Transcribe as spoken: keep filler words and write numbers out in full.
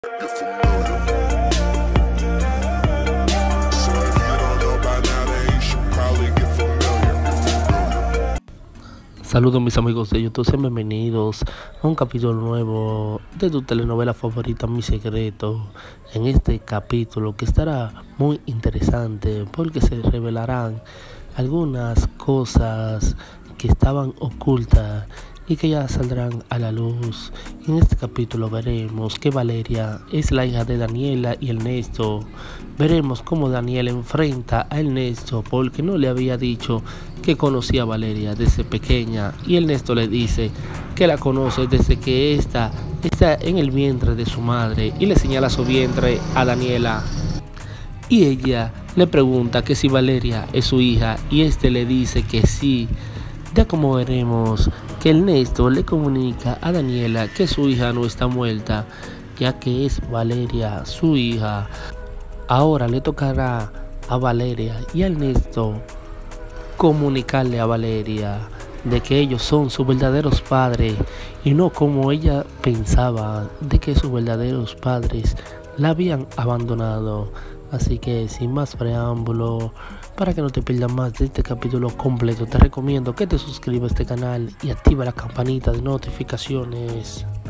You're familiar. So if you don't know by now, then you should probably get familiar. You're familiar. Saludos mis amigos de YouTube, sean bienvenidos a un capítulo nuevo de tu telenovela favorita, Mi Secreto. En este capítulo que estará muy interesante porque se revelarán algunas cosas que estaban ocultas y que ya saldrán a la luz. En este capítulo veremos que Valeria es la hija de Daniela y Ernesto. Veremos cómo Daniela enfrenta a Ernesto porque no le había dicho que conocía a Valeria desde pequeña, y Ernesto le dice que la conoce desde que ésta está en el vientre de su madre, y le señala su vientre a Daniela. Y ella le pregunta que si Valeria es su hija, y este le dice que sí. Ya como veremos que Ernesto le comunica a Daniela que su hija no está muerta, ya que es Valeria su hija. Ahora le tocará a Valeria y a Ernesto comunicarle a Valeria de que ellos son sus verdaderos padres y no como ella pensaba, de que sus verdaderos padres la habían abandonado. Así que sin más preámbulo, para que no te pierdas más de este capítulo completo, te recomiendo que te suscribas a este canal y activa la campanita de notificaciones.